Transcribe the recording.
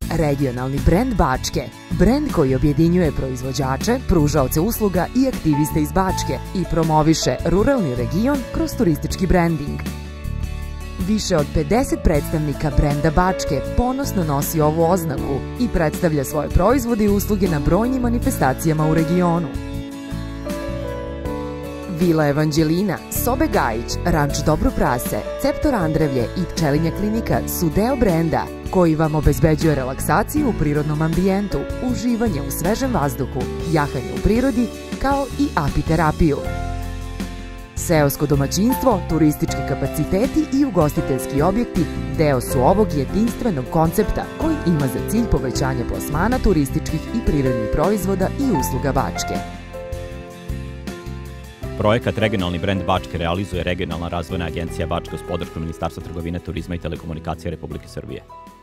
regionalni brend Bačke. Brend koji objedinjuje proizvođače, pružaoce usluga i aktiviste iz Bačke i promoviše ruralni region kroz turistički brending. Više od 50 predstavnika brenda Bačke ponosno nosi ovu oznaku i predstavlja svoje proizvode i usluge na brojnim manifestacijama u regionu. Vila Evanđelina, Sobe Gajić, Ranč Dobro Prase, Ceptor Andrevlje i Pčelinja klinika su deo brenda koji vam obezbeđuje relaksaciju u prirodnom ambijentu, uživanje u svežem vazduhu, jahanje u prirodi, kao i apiterapiju. Seosko domaćinstvo, turistički kapaciteti i ugostiteljski objekti deo su ovog jedinstvenog koncepta koji ima za cilj povećanje plasmana turističkih i prirodnih proizvoda i usluga Bačke. Projekat Regionalni brend Bačke realizuje Regionalna razvojna agencija Bačke uz podršku Ministarstva trgovine, turizma i telekomunikacije Republike Srbije.